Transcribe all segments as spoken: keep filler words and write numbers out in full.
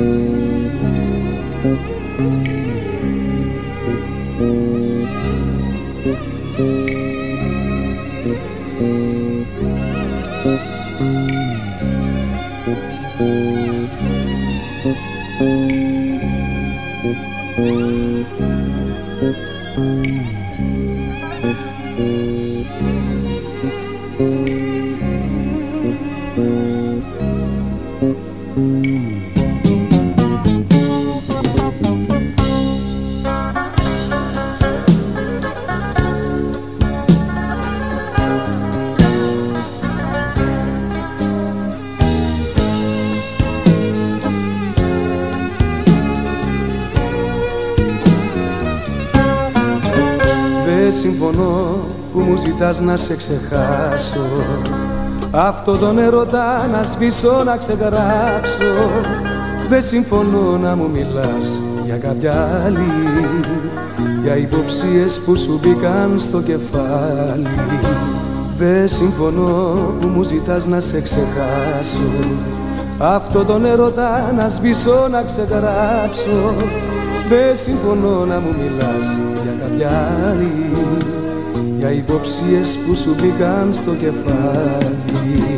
Συμφωνώ που μου ζητάς να σε ξεχάσω, αυτό τον έρωτα να σβήσω, να ξεγράψω. Δεν συμφωνώ να μου μιλάς για κάποια άλλη, για υποψίες που σου μπήκαν στο κεφάλι. Δεν συμφωνώ που μου ζητάς να σε ξεχάσω, αυτό τον έρωτα να σβήσω, να ξεγράψω. Δεν συμφωνώ να μου μιλάς για κάποια άλλη, για υποψίες που σου μπήκαν στο κεφάλι.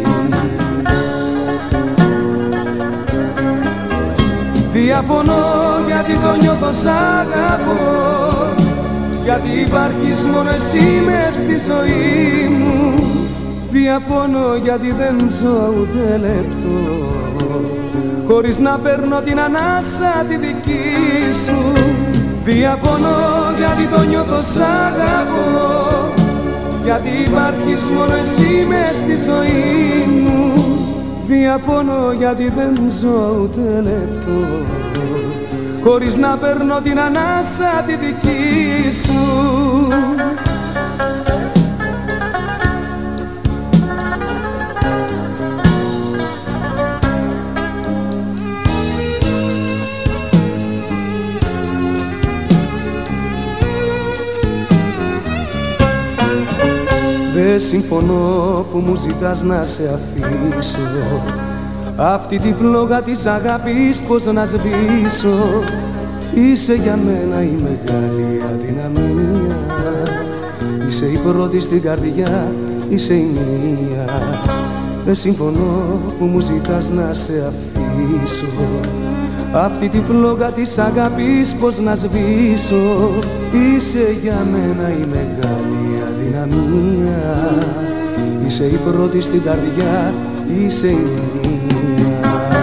Διαφωνώ γιατί το νιώθω σ' αγαπώ, γιατί υπάρχεις μόνο εσύ μες στη ζωή μου. Διαφωνώ γιατί δεν ζω ούτε λεπτό χωρίς να παίρνω την ανάσα τη δική σου. Διαφωνώ γιατί το νιώθω σ' αγαπώ, γιατί υπάρχεις μόνο εσύ μες στη ζωή μου. Διαφωνώ γιατί δεν ζω ούτε λεπτό χωρίς να παίρνω την ανάσα τη δική σου. Δεν συμφωνώ που μου ζητάς να σε αφήσω, αυτή τη φλόγα της αγάπης πως να σβήσω. Είσαι για μένα η μεγάλη αδυναμία, είσαι η πρώτη στην καρδιά, είσαι η μία. Δεν συμφωνώ που μου ζητάς να σε αφήσω, αυτή τη φλόγα της αγάπης πως να σβήσω. Είσαι για μένα η μεγάλη αδυναμία, είσαι η πρώτη στην καρδιά, είσαι η μία.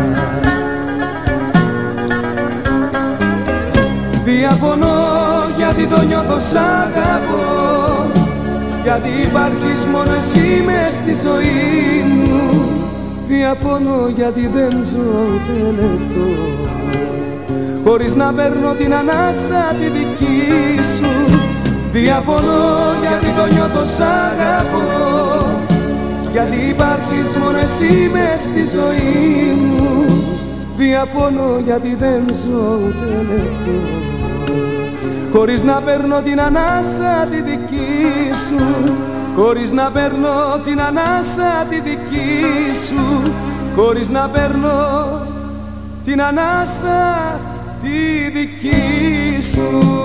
Διαφωνώ γιατί το νιώθω σ' αγαπώ, γιατί υπάρχεις μόνο εσύ μες στη ζωή μου. Διαφωνώ γιατί δεν ζω ούτε λεπτό χωρίς να παίρνω την ανάσα τη δική σου. Διαφωνώ γιατί το νιώθω σ' αγαπώ, γιατί υπάρχεις μόνο εσύ μες στη ζωή μου. Διαφωνώ γιατί δεν ζω ούτε λεπτό χωρίς να παίρνω την ανάσα τη δική σου. Χωρίς να παίρνω την ανάσα τη δική σου, χωρίς να παίρνω την ανάσα τη δική σου.